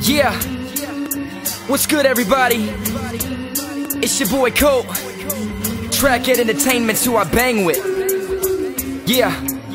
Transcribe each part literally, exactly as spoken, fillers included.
Yeah, what's good, everybody? It's your boy Colt, Trackhead Entertainment's who I bang with. Yeah,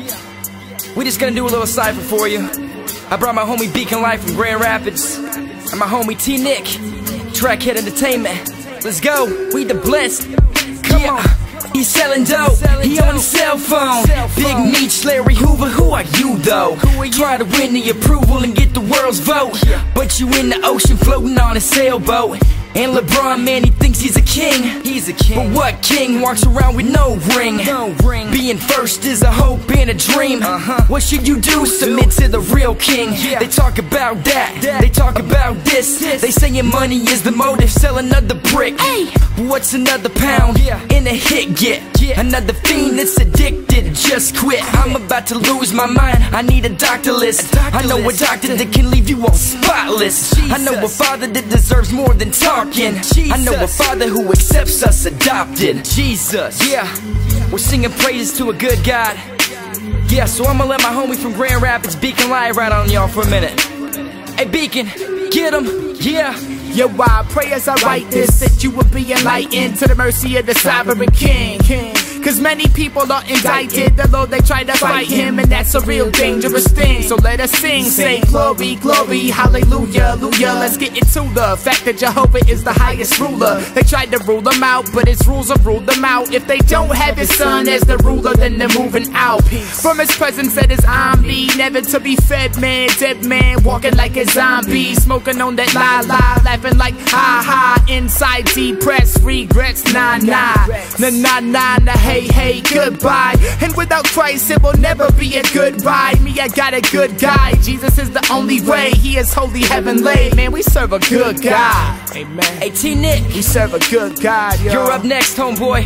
we just gonna do a little cypher for you. I brought my homie Beacon Life from Grand Rapids and my homie T-Nick, Trackhead Entertainment. Let's go, we the blessed. Come yeah. on. He's selling dope, he on his cell phone. Big Meech, Larry Hoover, who are you though? Try to win the approval and get the world's vote, but you in the ocean floating on a sailboat. And LeBron, man, he thinks he's a king. He's a king. But what king walks around with no ring? No ring. Being first is a hope and a dream. Uh-huh. What should you do? Submit to the real king. Yeah. They talk about that. that. They talk about this. this. They saying money is the motive. Sell another brick. Hey. What's another pound? Yeah. In a hit get? Yeah. Another fiend that's addicted. Just quit. I'm about to lose my mind. I need a doctor list. A doctor I know list. a doctor that can leave you all spotless. Jesus. I know a father that deserves more than talk. Jesus. I know a father who accepts us adopted. Jesus, yeah. We're singing praises to a good God. Yeah, so I'ma let my homie from Grand Rapids, Beacon Live, right on y'all for a minute. Hey Beacon, get him, yeah. Yo, I pray as I write this that you will be enlightened to the mercy of the sovereign king. Cause many people are indicted, the Lord they try to fight him, and that's a real dangerous thing. So let us sing, say glory, glory, hallelujah, hallelujah. Let's get into the fact that Jehovah is the highest ruler. They tried to rule them out, but his rules have ruled them out. If they don't have his son as the ruler, then they're moving out. From his presence that is omni, never to be fed man, dead man, walking like a zombie, smoking on that la la, laughing like ha ha, inside depressed, regrets, nah nah, nah nah nah nah, hey hey, goodbye. And without Christ it will never be a goodbye. Me, I got a good guy. Jesus is the only way. He is holy heavenly. Man, we serve a good God. Amen. Hey T-Nick, we serve a good God, yo. You're up next, homeboy.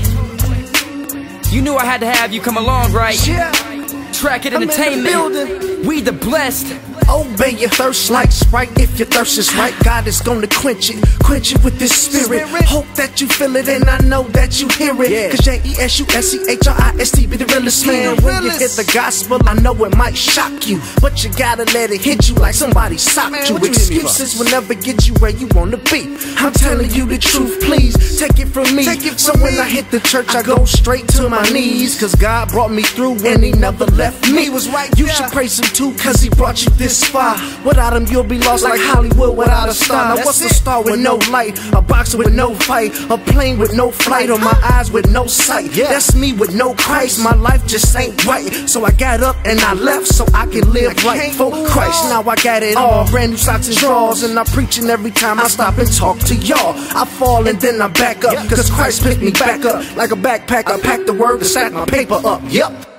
You knew I had to have you come along, right? Yeah. Trackhead Entertainment, we the blessed. Obey your thirst like Sprite. If your thirst is right, God is gonna quench it. Quench it with this spirit. Hope that you feel it and I know that you hear it. Yeah. Cause J E S U S C H R I S T be the realest man. When you hit the gospel, I know it might shock you, but you gotta let it hit you like somebody socked man, you. Excuses will never get you where you wanna be. I'm telling you the truth, please take it from me. Take it from so when me. I hit the church, I go straight to my knees. Cause God brought me through and he never left me. He was right, you yeah. should praise him too, cause he brought you this far. Without him you'll be lost like Hollywood without a star. Now what's a star with no light? A boxer with no fight, a plane with no flight, or my eyes with no sight. That's me with no Christ. My life just ain't right. So I got up and I left so I can live right for Christ. Now I got it all, brand new socks and drawers, and I'm preaching every time I stop and talk to y'all. I fall and then I back up, cause Christ picked me back up like a backpack. I pack the word and stack my paper up. Yep.